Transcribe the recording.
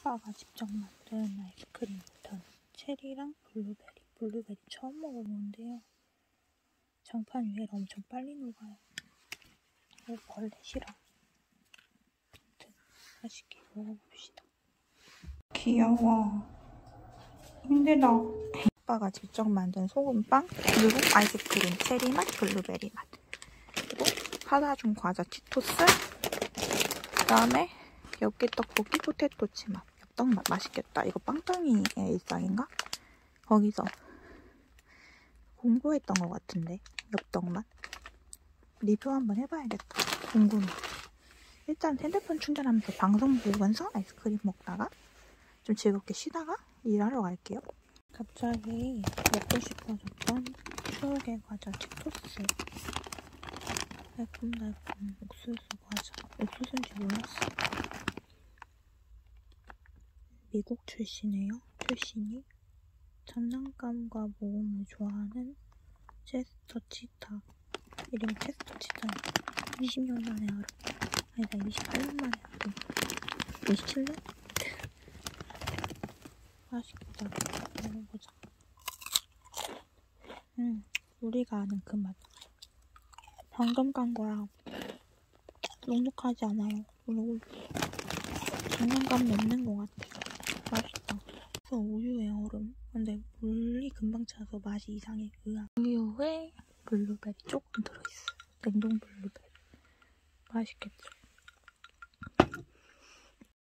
오빠가 직접 만든 아이스크림부터는 체리랑 블루베리 처음 먹어보는데요. 장판 위에 엄청 빨리 녹아요. 벌레 싫어. 아무튼 맛있게 먹어봅시다. 귀여워. 힘들다. 오빠가 직접 만든 소금빵, 그리고 아이스크림 체리 맛, 블루베리 맛, 그리고 사다 준 과자 치토스, 그 다음에 엽기 떡볶이 포테토치 맛, 엽떡 맛. 맛있겠다. 이거 빵빵이의 일상인가? 거기서 공부했던 것 같은데, 엽떡 맛. 리뷰 한번 해봐야겠다. 궁금해. 일단 핸드폰 충전하면서 방송 보면서 아이스크림 먹다가 좀 즐겁게 쉬다가 일하러 갈게요. 갑자기 먹고 싶어졌던 추억의 과자 치토스. 달콤달콤 옥수수 과자. 옥수수인지 몰랐어. 미국 출신이에요. 출신이 장난감과 모험을 좋아하는 체스터 치타. 이름이 체스터 치타. 20년 만에 알아. 아니다, 28년 만에 알아. 27년? 맛있겠다. 먹어보자. 우리가 아는 그 맛. 방금 깐 거야. 눅눅하지 않아요. 그리고 장난감이 없는 것 같아. 맛있다. 그래서 우유에 얼음. 근데 물이 금방 차서 맛이 이상해. 우유에 블루베리 조금 들어있어. 냉동 블루베리. 맛있겠죠?